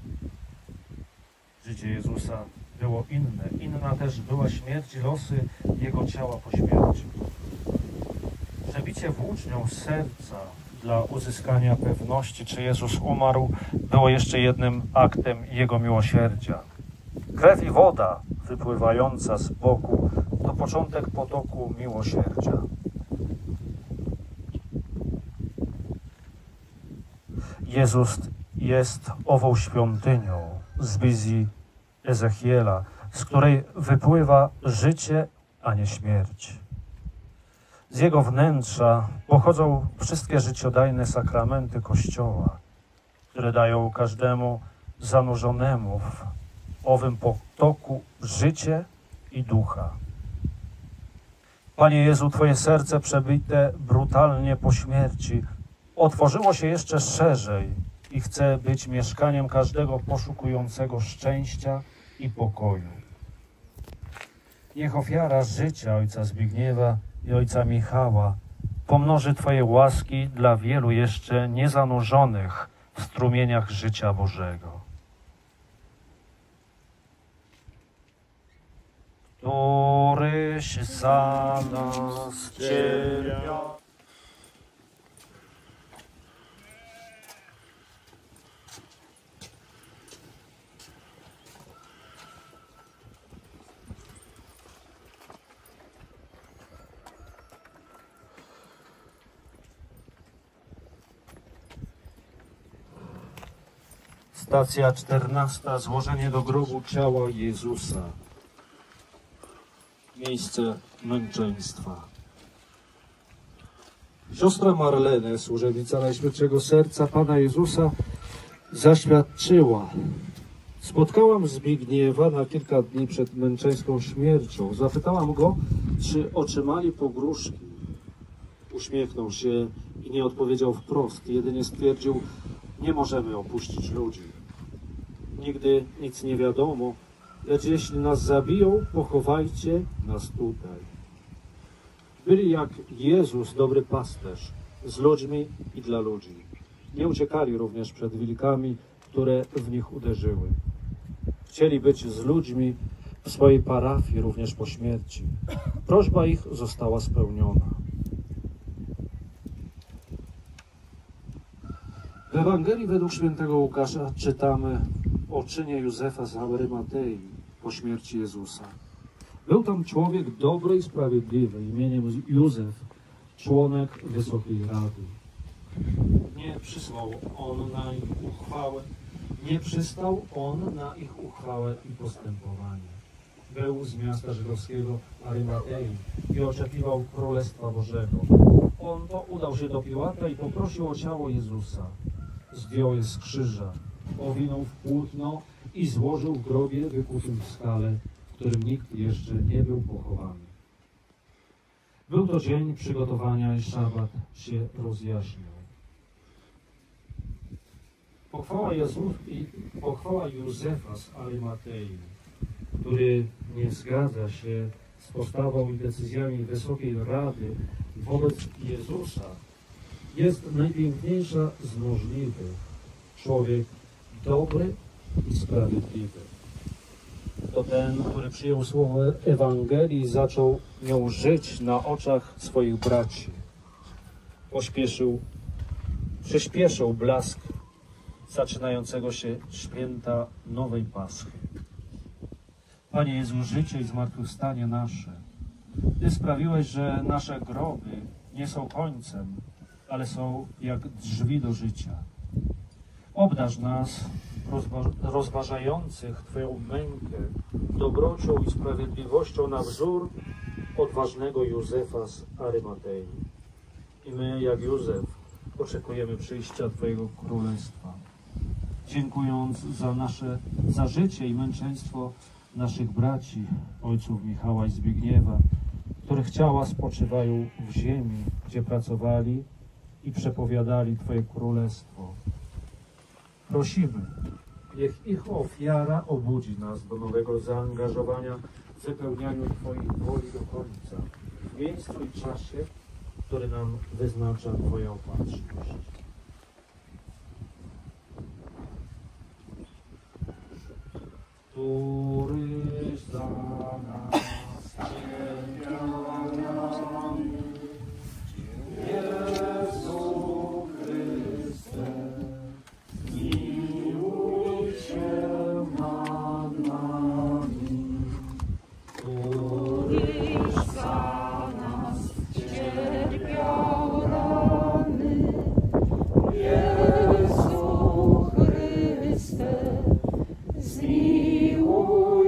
Życie Jezusa było inne. Inna też była śmierć i losy Jego ciała po śmierci. Przebicie włócznią serca dla uzyskania pewności, czy Jezus umarł, było jeszcze jednym aktem Jego miłosierdzia. Krew i woda wypływająca z boku to początek potoku miłosierdzia. Jezus jest ową świątynią z wizji Ezechiela, z której wypływa życie a nie śmierć. Z jego wnętrza pochodzą wszystkie życiodajne sakramenty Kościoła, które dają każdemu zanurzonemu w owym potoku życie i ducha. Panie Jezu, Twoje serce przebite brutalnie po śmierci otworzyło się jeszcze szerzej i chce być mieszkaniem każdego poszukującego szczęścia i pokoju. Niech ofiara życia ojca Zbigniewa i ojca Michała pomnoży Twoje łaski dla wielu jeszcze niezanurzonych w strumieniach życia Bożego. Któryś za nas cierpiał. Stacja czternasta. Złożenie do grobu ciała Jezusa. Miejsce męczeństwa. Siostra Marlene, służebnica Najświętszego Serca Pana Jezusa, zaświadczyła: spotkałam Zbigniewa na kilka dni przed męczeńską śmiercią. Zapytałam go, czy otrzymali pogróżki. Uśmiechnął się i nie odpowiedział wprost. Jedynie stwierdził: nie możemy opuścić ludzi. Nigdy nic nie wiadomo, lecz jeśli nas zabiją, pochowajcie nas tutaj. Byli jak Jezus, dobry pasterz, z ludźmi i dla ludzi. Nie uciekali również przed wilkami, które w nich uderzyły. Chcieli być z ludźmi w swojej parafii również po śmierci. Prośba ich została spełniona. W Ewangelii według świętego Łukasza czytamy o czynie Józefa z Arymatei po śmierci Jezusa. Był tam człowiek dobry i sprawiedliwy imieniem Józef, członek Wysokiej Rady. Nie przysłał on na ich uchwałę, nie przystał on na ich uchwałę i postępowanie. Był z miasta żydowskiego Arymatei i oczekiwał Królestwa Bożego. On to udał się do Piłata i poprosił o ciało Jezusa. Zdjął je z krzyża, owinął w płótno i złożył w grobie wykutym w skale, w którym nikt jeszcze nie był pochowany. Był to dzień przygotowania i szabat się rozjaśniał. Pochwała, Jezus, i pochwała Józefa z Arymatei, który nie zgadza się z postawą i decyzjami Wysokiej Rady wobec Jezusa, jest najpiękniejsza z możliwych. Człowiek dobry i sprawiedliwy. To ten, który przyjął słowo Ewangelii i zaczął nią żyć na oczach swoich braci. Pośpieszył, przyspieszył blask zaczynającego się święta nowej Paschy. Panie Jezu, życie i zmartwychwstanie nasze, Ty sprawiłeś, że nasze groby nie są końcem, ale są jak drzwi do życia. Obdarz nas, rozwa rozważających Twoją mękę, dobrocią i sprawiedliwością na wzór odważnego Józefa z Arymatei. I my, jak Józef, oczekujemy przyjścia Twojego Królestwa. Dziękując za nasze, za życie i męczeństwo naszych braci, ojców Michała i Zbigniewa, których ciała spoczywają w ziemi, gdzie pracowali i przepowiadali Twoje Królestwo. Prosimy, niech ich ofiara obudzi nas do nowego zaangażowania w wypełnianiu Twoich woli do końca, w miejscu i czasie, który nam wyznacza Twoja opatrzność. Który za nas cierpiał Jezu Chryste, miłuj się nad nami. Któryś za nas cierpiał rany, Jezu Chryste, zmiłuj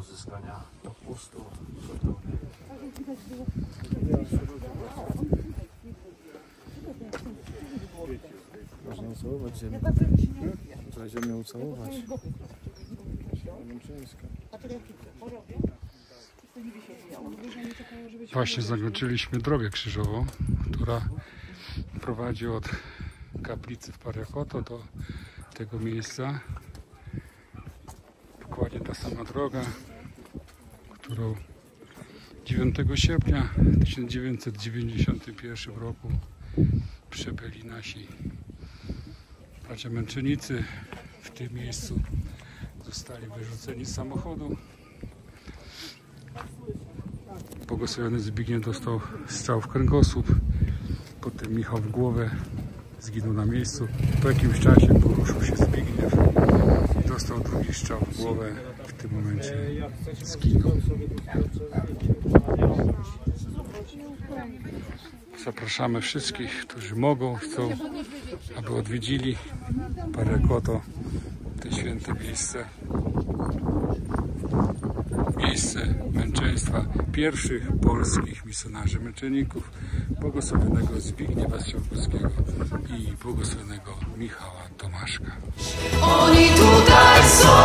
uzyskania odpustu gotowy. Można ucałować ziemię. Trzeba ziemię ucałować. Męczeńska. Właśnie zakończyliśmy drogę krzyżową, która prowadzi od kaplicy w Parakoto do tego miejsca. Dokładnie ta sama droga, którą dziewiątego sierpnia tysiąc dziewięćset dziewięćdziesiątego pierwszego roku przebyli nasi bracia męczennicy. W tym miejscu zostali wyrzuceni z samochodu. Błogosławiony Zbigniew dostał strzał w kręgosłup, potem Michał w głowę, zginął na miejscu. Po jakimś czasie poruszył się Zbigniew, dostał drugi strzał w głowę, w tym momencie zginął. Zapraszamy wszystkich, którzy mogą, chcą, aby odwiedzili Parakoto, te święte miejsce. Miejsce męczeństwa pierwszych polskich misjonarzy męczenników, błogosławionego Zbigniewa Strzałkowskiego i błogosławionego Michała Tomaszka. Oni tutaj są.